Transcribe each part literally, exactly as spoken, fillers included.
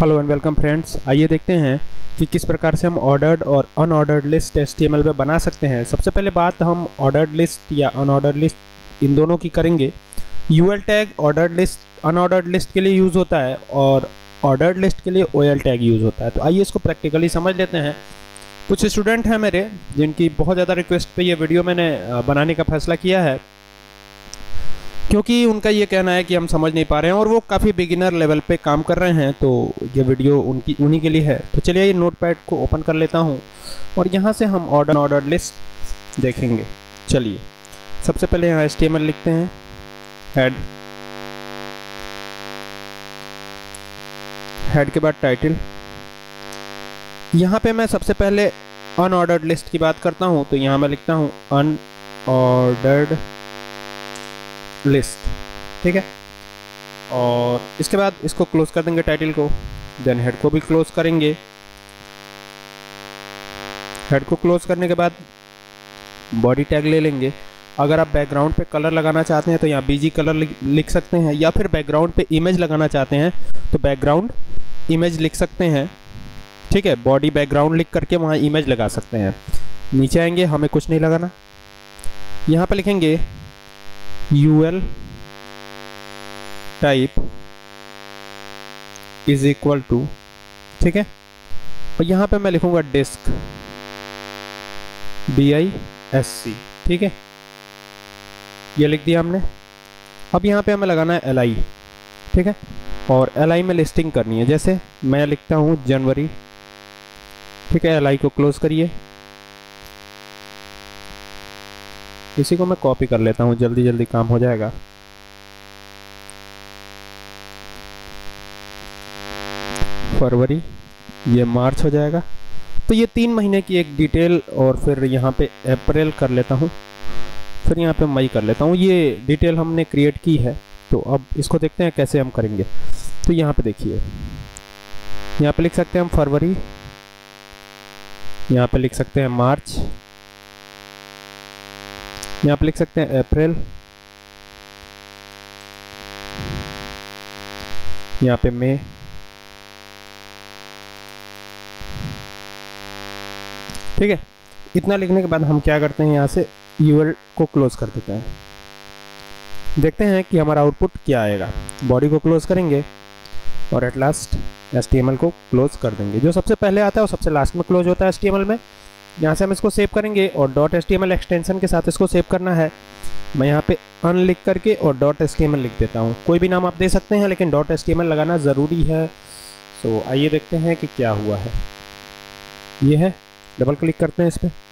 Hello and welcome friends. आइए देखते हैं कि किस प्रकार से हम ऑर्डर्ड और अनऑर्डर्ड लिस्ट एचटीएमएल में बना सकते हैं। सबसे पहले बात हम ऑर्डर्ड लिस्ट या अनऑर्डर्ड लिस्ट इन दोनों की करेंगे। UL tag ordered list unordered list के लिए यूज़ होता है और ऑर्डर्ड लिस्ट के लिए ओएल टैग यूज़ होता है। तो आइए इसको प्रैक्टिकली समझ लेते हैं। कुछ स्टूडेंट हैं मेरे जिनकी बहुत ज़्यादा रिक्वेस्ट पे ये वीडियो मैंने बनाने का फैसला किया है, क्योंकि उनका ये कहना है कि हम समझ नहीं पा रहे हैं और वो काफ़ी बिगिनर लेवल पे काम कर रहे हैं। तो ये वीडियो उनकी उन्हीं के लिए है। तो चलिए ये नोटपैड को ओपन कर लेता हूँ और यहाँ से हम ऑर्डर ऑर्डर लिस्ट देखेंगे। चलिए सबसे पहले यहाँ एचटीएमएल लिखते हैं, हेड हेड के बाद टाइटल। यहाँ पे मैं सबसे पहले अनऑर्डर्ड लिस्ट की बात करता हूँ, तो यहाँ मैं लिखता हूँ अनऑर्डर्ड लिस्ट, ठीक है। और इसके बाद इसको क्लोज कर देंगे टाइटल को, देन हेड को भी क्लोज करेंगे। हेड को क्लोज करने के बाद बॉडी टैग ले लेंगे। अगर आप बैकग्राउंड पे कलर लगाना चाहते हैं तो यहाँ बीजी कलर लिख सकते हैं, या फिर बैकग्राउंड पे इमेज लगाना चाहते हैं तो बैकग्राउंड इमेज लिख सकते हैं, ठीक है। बॉडी बैकग्राउंड लिख करके वहाँ इमेज लगा सकते हैं। नीचे आएंगे, हमें कुछ नहीं लगाना। यहाँ पे लिखेंगे UL type is equal to, ठीक है। और यहाँ पे मैं लिखूंगा disc, D I S C, ठीक है। ये लिख दिया हमने। अब यहाँ पे हमें लगाना है एल आई, ठीक है। और एल आई में लिस्टिंग करनी है। जैसे मैं लिखता हूँ जनवरी, ठीक है। एल आई को क्लोज करिए। इसी को मैं कॉपी कर लेता हूँ, जल्दी जल्दी काम हो जाएगा। फरवरी, ये मार्च हो जाएगा। तो ये तीन महीने की एक डिटेल, और फिर यहाँ पे अप्रैल कर लेता हूँ, फिर यहाँ पे मई कर लेता हूँ। ये डिटेल हमने क्रिएट की है। तो अब इसको देखते हैं कैसे हम करेंगे। तो यहाँ पे देखिए, यहाँ पे लिख सकते हैं हम फरवरी, यहाँ पे लिख सकते हैं मार्च, यहाँ पे लिख सकते हैं अप्रैल, यहाँ पे मई, ठीक है। इतना लिखने के बाद हम क्या करते हैं, यहाँ से यूएल को क्लोज कर देते हैं। देखते हैं कि हमारा आउटपुट क्या आएगा। बॉडी को क्लोज करेंगे और एट लास्ट एचटीएमएल को क्लोज कर देंगे। जो सबसे पहले आता है वो सबसे लास्ट में क्लोज होता है एचटीएमएल में। यहाँ से हम इसको सेव करेंगे और डॉट एचटीएमएल एक्सटेंशन के साथ इसको सेव करना है। मैं यहाँ पे अन लिख करके और डॉट एचटीएमएल लिख देता हूँ। कोई भी नाम आप दे सकते हैं, लेकिन डॉट एचटीएमएल लगाना ज़रूरी है। सो आइए देखते हैं कि क्या हुआ है। ये है, डबल क्लिक करते हैं इस पर।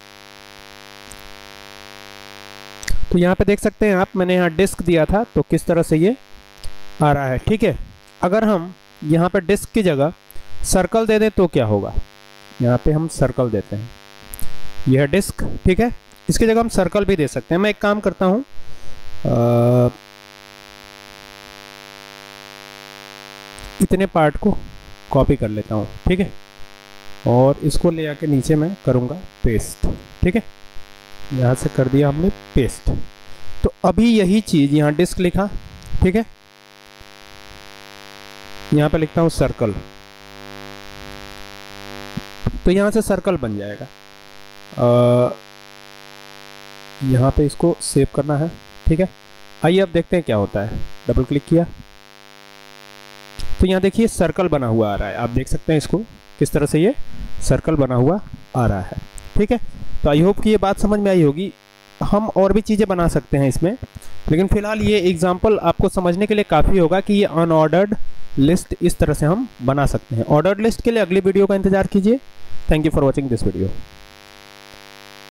तो यहाँ पे देख सकते हैं आप, मैंने यहाँ डिस्क दिया था तो किस तरह से ये आ रहा है, ठीक है। अगर हम यहाँ पे डिस्क की जगह सर्कल दे दें तो क्या होगा। यहाँ पे हम सर्कल देते हैं, यह है डिस्क, ठीक है। इसकी जगह हम सर्कल भी दे सकते हैं। मैं एक काम करता हूँ, इतने पार्ट को कॉपी कर लेता हूँ, ठीक है। और इसको ले आके नीचे मैं करूँगा पेस्ट, ठीक है। यहाँ से कर दिया हमने पेस्ट। तो अभी यही चीज़ यहाँ डिस्क लिखा, ठीक है। यहाँ पे लिखता हूँ सर्कल, तो यहाँ से सर्कल बन जाएगा। यहाँ पे इसको सेव करना है, ठीक है। आइए अब देखते हैं क्या होता है। डबल क्लिक किया तो यहाँ देखिए सर्कल बना हुआ आ रहा है। आप देख सकते हैं इसको किस तरह से ये सर्कल बना हुआ आ रहा है, ठीक है। तो आई होप कि ये बात समझ में आई होगी। हम और भी चीज़ें बना सकते हैं इसमें, लेकिन फिलहाल ये एग्जाम्पल आपको समझने के लिए काफ़ी होगा कि ये अनऑर्डर्ड लिस्ट इस तरह से हम बना सकते हैं। ऑर्डर्ड लिस्ट के लिए अगली वीडियो का इंतजार कीजिए। Thank you for watching this video.